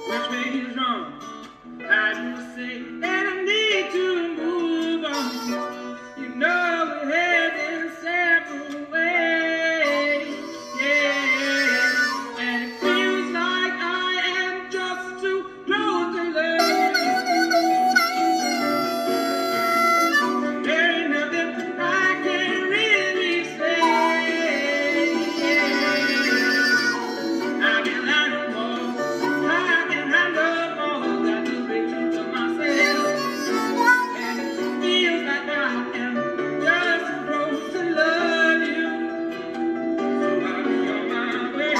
Which way is wrong? I just say that I need to move on. You know we're heading separate ways, yeah. And it feels like I am just too close to love you. There ain't nothing I can really say, yeah. I can lie no more. I can handle more. Got to be true to myself. And it feels like I am just too close to love you. So I'll be on my way.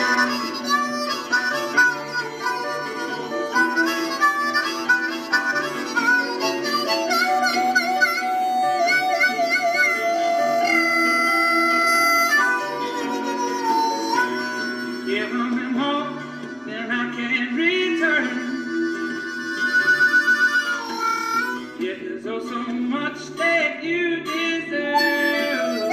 Give them home, then I can return. Yet there's oh so much that you deserve.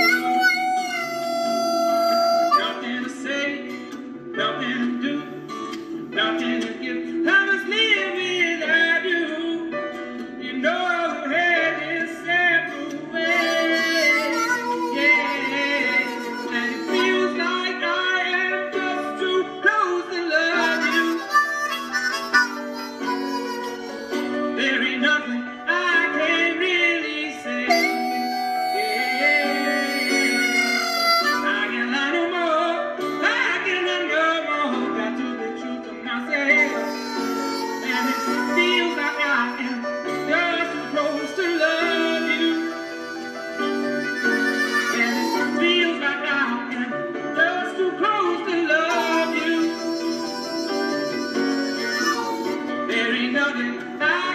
Nothing to say, nothing to do, nothing to give. I must live without you. You know we're headed separate ways, yeah. And it feels like I am just too close to love you. There ain't nothing I can really say, yeah. I can lie no more, I can lie no more. Got to be true to myself. And it feels like I am just too close to love you. And it feels like I am just too close to love you. There ain't nothing I